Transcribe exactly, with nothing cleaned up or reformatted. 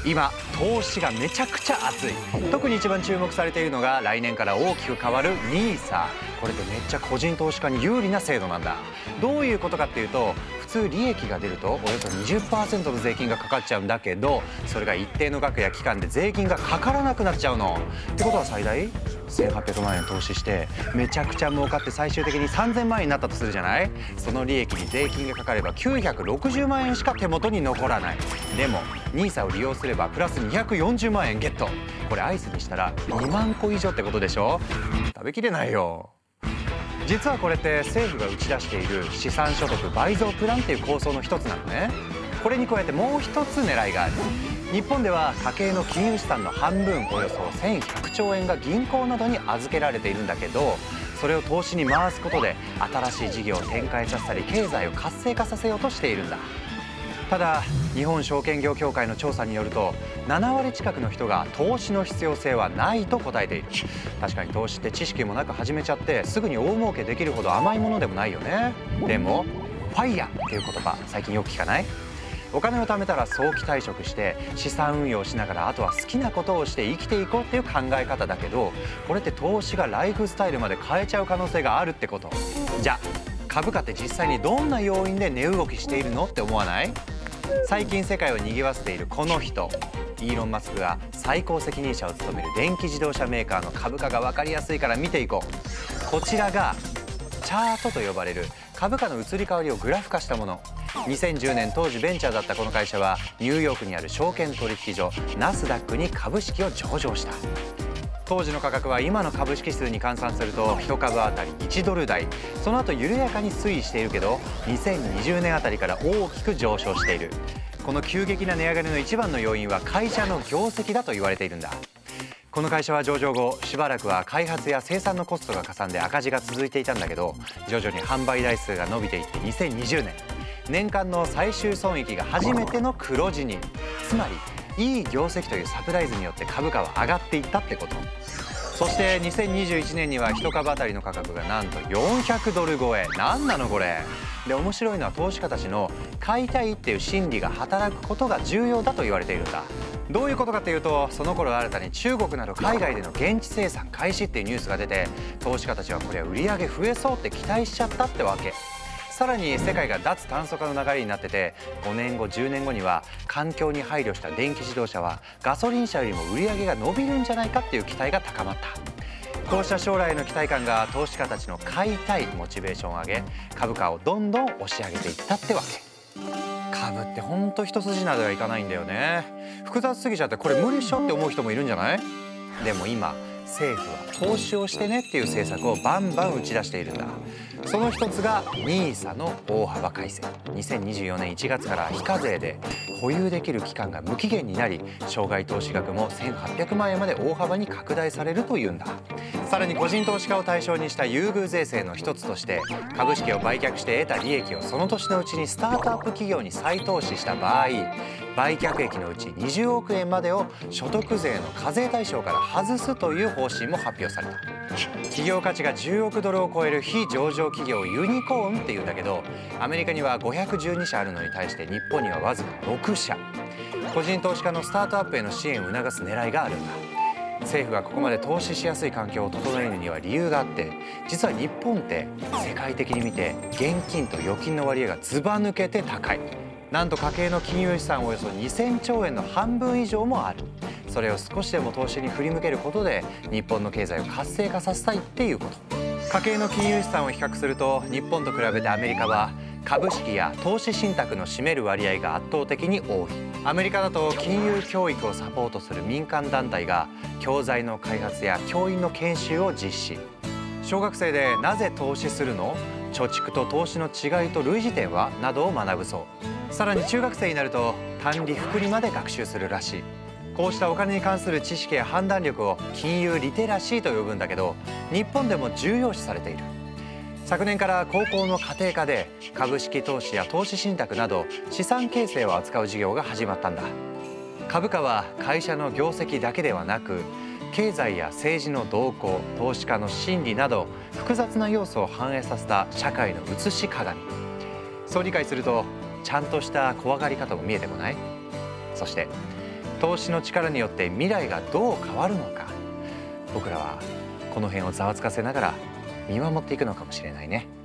今投資がめちゃくちゃ熱い。特に一番注目されているのが来年から大きく変わる ニーサ。これってめっちゃ個人投資家に有利な制度なんだ。どういうことかっていうと、普通利益が出るとおよそ にじゅっパーセント の税金がかかっちゃうんだけど、それが一定の額や期間で税金がかからなくなっちゃうの。ってことは最大せんはっぴゃくまんえん投資してめちゃくちゃ儲かって最終的にさんぜんまんえんになったとするじゃない。その利益に税金がかかればきゅうひゃくろくじゅうまんえんしか手元に残らない。でも ニーサ を利用すればプラスにひゃくよんじゅうまんえんゲット。これアイスにしたらにまんこ以上ってことでしょ。食べきれないよ。実はこれって政府が打ち出している資産所得倍増プランっていう構想の一つなのね。これに加えてもう一つ狙いがある。日本では家計の金融資産の半分およそせんひゃくちょうえんが銀行などに預けられているんだけど、それを投資に回すことで新しい事業を展開させたり経済を活性化させようとしているんだ。ただ日本証券業協会の調査によるとななわり近くの人が投資の必要性はないと答えている。確かに投資って知識もなく始めちゃってすぐに大儲けできるほど甘いものでもないよね。でもファイヤーっていう言葉最近よく聞かない？お金を貯めたら早期退職して資産運用しながらあとは好きなことをして生きていこうっていう考え方だけど、これって投資がライフスタイルまで変えちゃう可能性があるってこと。じゃあ株価って実際にどんな要因で値動きしているのって思わない？最近世界を賑わせているこの人、イーロン・マスクが最高責任者を務める電気自動車メーカーの株価が分かりやすいから見ていこう。こちらがチャートと呼ばれる株価の移り変わりをグラフ化したもの。にせんじゅうねん当時ベンチャーだったこの会社はニューヨークにある証券取引所ナスダックに株式を上場した。当時の価格は今の株式数に換算するといち株あたりいちドル台。その後緩やかに推移しているけどにせんにじゅうねんあたりから大きく上昇している。この急激な値上がりの一番の要因は会社の業績だと言われているんだ。この会社は上場後しばらくは開発や生産のコストがかさんで赤字が続いていたんだけど、徐々に販売台数が伸びていってにせんにじゅうねん年間の最終損益が初めての黒字に。つまりいい業績というサプライズによって株価は上がっていったってこと。そしてにせんにじゅういちねんにはいち株あたりの価格がなんとよんひゃくドル超え。なんなのこれ。で面白いのは投資家たちの買いたいっていう心理が働くことが重要だと言われているんだ。どういうことかっていうと、その頃新たに中国など海外での現地生産開始っていうニュースが出て、投資家たちはこれは売り上げ増えそうって期待しちゃったってわけ。さらに世界が脱炭素化の流れになってて、ごねんごじゅうねんごには環境に配慮した電気自動車はガソリン車よりも売り上げが伸びるんじゃないかっていう期待が高まった。こうした将来への期待感が投資家たちの買いたいモチベーションを上げ、株価をどんどん押し上げていったってわけ。株ってほんと一筋縄ではいかないんだよね。複雑すぎちゃってこれ無理っしょって思う人もいるんじゃない？でも今政府は投資をしてねっていう政策をバンバン打ち出しているんだ。その一つが ニーサ の大幅改正。にせんにじゅうよねんいちがつから非課税で保有できる期間が無期限になり、生涯投資額もせんはっぴゃくまんえんまで大幅に拡大されるというんだ。さらに個人投資家を対象にした優遇税制の一つとして、株式を売却して得た利益をその年のうちにスタートアップ企業に再投資した場合、売却益のうちにじゅうおくえんまでを所得税の課税対象から外すという方針も発表された。企業価値がじゅうおくドルを超える非上場企業をユニコーンっていうんだけど、アメリカにはごひゃくじゅうにしゃあるのに対して日本にはわずかろくしゃ。個人投資家のスタートアップへの支援を促す狙いがあるんだ。政府がここまで投資しやすい環境を整えるには理由があって、実は日本って世界的に見て現金と預金の割合がずば抜けて高い。なんと家計の金融資産およそにせんちょうえんの半分以上もある。それを少しでも投資に振り向けることで日本の経済を活性化させたいっていうこと。家計の金融資産を比較すると日本と比べてアメリカは株式や投資信託の占める割合が圧倒的に多い。アメリカだと金融教育をサポートする民間団体が教材の開発や教員の研修を実施。小学生でなぜ投資するの？貯蓄と投資の違いと類似点は？などを学ぶそう。さらに中学生になると単利複利まで学習するらしい。こうしたお金に関する知識や判断力を金融リテラシーと呼ぶんだけど、日本でも重要視されている。昨年から高校の家庭科で株式投資や投資信託など資産形成を扱う授業が始まったんだ。株価は会社の業績だけではなく、経済や政治の動向、投資家の心理など複雑な要素を反映させた社会の映し鏡。そう理解するとちゃんとした怖がり方も見えてこない？そして投資の力によって未来がどう変わるのか、僕らはこの辺をざわつかせながら見守っていくのかもしれないね。